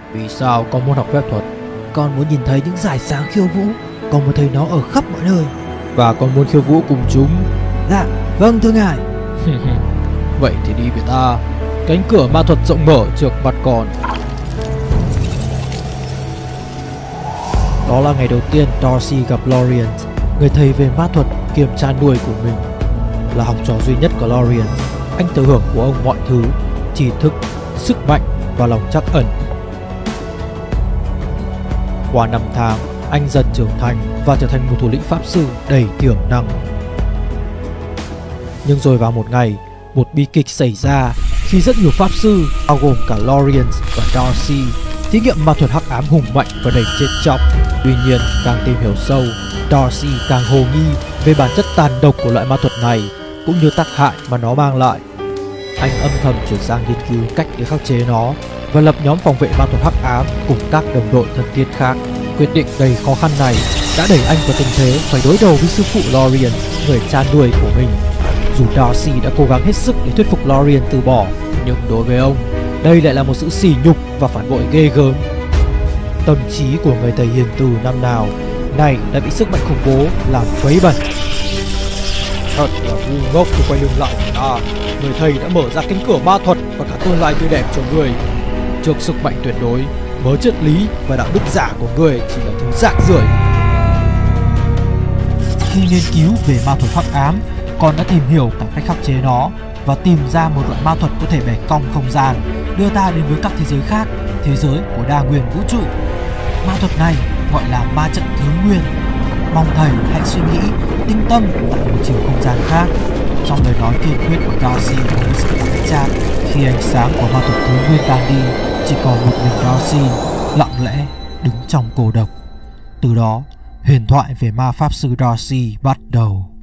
Vì sao con muốn học phép thuật? Con muốn nhìn thấy những dải sáng khiêu vũ. Con muốn thấy nó ở khắp mọi nơi. Và con muốn khiêu vũ cùng chúng. Dạ, vâng thưa ngài. Vậy thì đi với ta. Cánh cửa ma thuật rộng mở trước mặt con. Đó là ngày đầu tiên Darcy gặp Lorien, người thầy về ma thuật kiêm cha nuôi của mình. Là học trò duy nhất của Lorien, anh thừa hưởng của ông mọi thứ: tri thức, sức mạnh và lòng trắc ẩn. Qua năm tháng, anh dần trưởng thành và trở thành một thủ lĩnh pháp sư đầy tiềm năng. Nhưng rồi vào một ngày, một bi kịch xảy ra khi rất nhiều pháp sư, bao gồm cả Lorien và Darcy, thí nghiệm ma thuật hắc ám hùng mạnh và đầy chết chóc. Tuy nhiên, càng tìm hiểu sâu, Darcy càng hồ nghi về bản chất tàn độc của loại ma thuật này, cũng như tác hại mà nó mang lại. Anh âm thầm chuyển sang nghiên cứu cách để khắc chế nó và lập nhóm phòng vệ ma thuật hắc ám cùng các đồng đội thân thiết khác. Quyết định đầy khó khăn này đã đẩy anh vào tình thế phải đối đầu với sư phụ Lorien, người cha nuôi của mình. Dù Darcy đã cố gắng hết sức để thuyết phục Lorien từ bỏ, nhưng đối với ông, đây lại là một sự sỉ nhục và phản bội ghê gớm. Tâm trí của người thầy hiền từ năm nào này đã bị sức mạnh khủng bố làm quấy bẩn. Thật là ngu ngốc khi quay lưng lại của ta. Người thầy đã mở ra cánh cửa ma thuật và cả tương lai tươi đẹp cho người. Trước sức mạnh tuyệt đối, mớ triết lý và đạo đức giả của người chỉ là thứ rác rưởi. Khi nghiên cứu về ma thuật hắc ám, con đã tìm hiểu cả cách khắc chế nó và tìm ra một loại ma thuật có thể bẻ cong không gian, đưa ta đến với các thế giới khác, thế giới của đa nguyên vũ trụ. Ma thuật này gọi là ma trận thứ nguyên. Mong thầy hãy suy nghĩ, tinh tâm tại một chiều không gian khác. Trong lời nói kiên quyết của Darcy với sự chững chạc, khi ánh sáng của ma thuật thứ nguyên tan đi, chỉ còn một mình Darcy lặng lẽ đứng trong cô độc. Từ đó, huyền thoại về ma pháp sư Darcy bắt đầu.